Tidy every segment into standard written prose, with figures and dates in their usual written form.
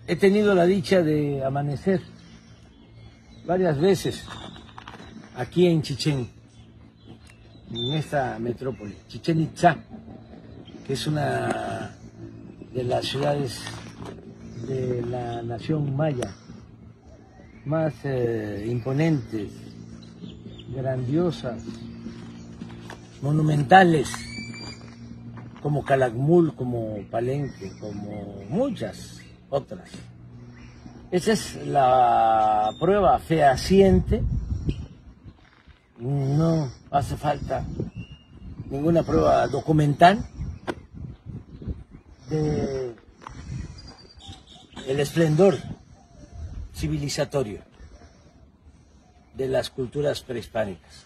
He tenido la dicha de amanecer varias veces aquí en Chichén, en esta metrópoli, Chichén Itzá, que es una de las ciudades de la nación maya más imponentes, grandiosas, monumentales, como Calakmul, como Palenque, como muchas otras. Esa es la prueba fehaciente. No hace falta ninguna prueba documental de el esplendor civilizatorio de las culturas prehispánicas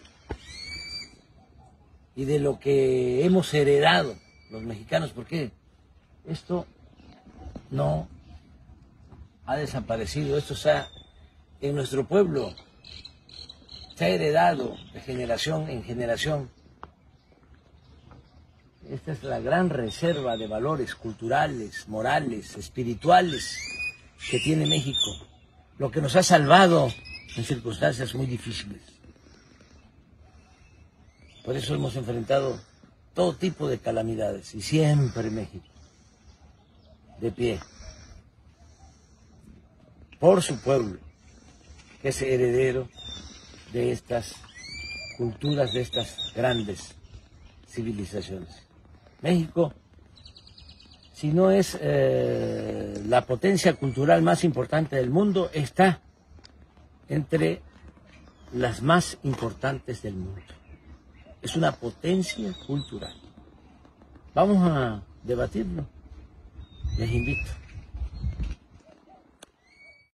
y de lo que hemos heredado los mexicanos, porque esto no ha desaparecido, esto está en nuestro pueblo, se ha heredado de generación en generación. Esta es la gran reserva de valores culturales, morales, espirituales que tiene México, lo que nos ha salvado en circunstancias muy difíciles. Por eso hemos enfrentado todo tipo de calamidades y siempre México de pie por su pueblo, que es heredero de estas culturas, de estas grandes civilizaciones. México, si no es la potencia cultural más importante del mundo, está entre las más importantes del mundo. Es una potencia cultural. Vamos a debatirlo. Les invito.